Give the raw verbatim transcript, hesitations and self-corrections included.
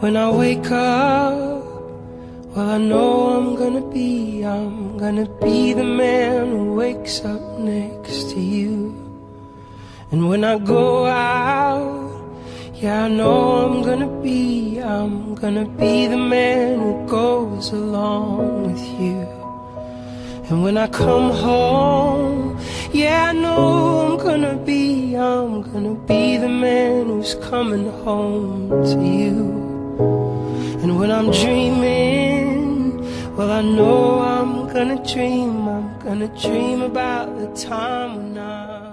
When I wake up, well, I know I'm gonna be, I'm gonna be the man who wakes up next to you. And when I go out, yeah, I know I'm gonna be, I'm gonna be the man who goes along with you. And when I come home, yeah, I know I'm gonna be, I'm gonna be the man who's coming home to you. And when I'm dreaming, well, I know I'm gonna dream, I'm gonna dream about the time when I